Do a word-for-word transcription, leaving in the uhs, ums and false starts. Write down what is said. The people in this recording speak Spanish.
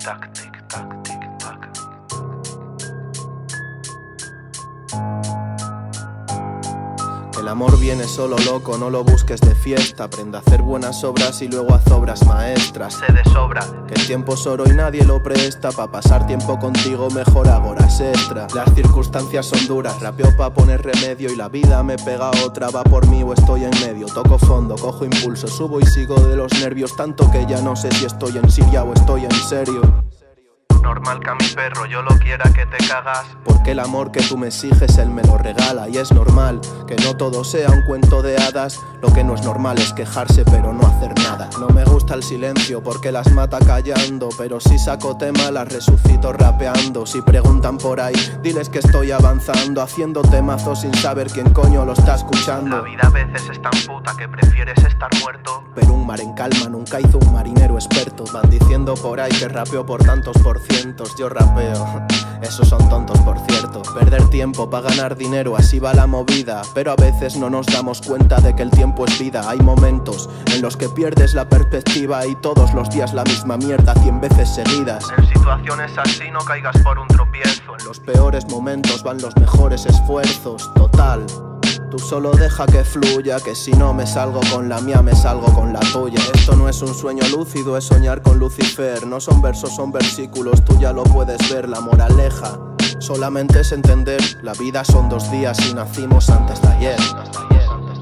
tac, tic tac, tic tac. El amor viene solo, loco, no lo busques de fiesta. Aprende a hacer buenas obras y luego haz obras maestras. Sé de sobra que el tiempo es oro y nadie lo presta. Pa' pasar tiempo contigo mejor hago horas extra. Las circunstancias son duras, rapeo pa' poner remedio. Y la vida me pega otra, va por mí o estoy en medio. Toco fondo, cojo impulso, subo y sigo de los nervios. Tanto que ya no sé si estoy en Siria o estoy en serio. Normal que a mi perro yo lo quiera que te cagas. Porque el amor que tú me exiges él me lo regala. Y es normal que no todo sea un cuento de hadas. Lo que no es normal es quejarse pero no hacer nada. No me gusta el silencio porque las mata callando. Pero si saco tema las resucito rapeando. Si preguntan por ahí, diles que estoy avanzando, haciendo temazos sin saber quién coño lo está escuchando. La vida a veces es tan puta que prefieres estar muerto. Pero un mar en calma nunca hizo un marinero experto. Van diciendo por ahí que rapeo por tantos por cientos. Yo rapeo, esos son tontos por cierto. Perder tiempo para ganar dinero, así va la movida. Pero a veces no nos damos cuenta de que el tiempo es vida. Hay momentos en los que pierdes la perspectiva. Y todos los días la misma mierda cien veces seguidas. En situaciones así no caigas por un tropiezo. En los peores momentos van los mejores esfuerzos. Total, tú solo deja que fluya, que si no me salgo con la mía, me salgo con la tuya. Esto no es un sueño lúcido, es soñar con Lucifer. No son versos, son versículos, tú ya lo puedes ver. La moraleja solamente es entender, la vida son dos días y nacimos antes de ayer.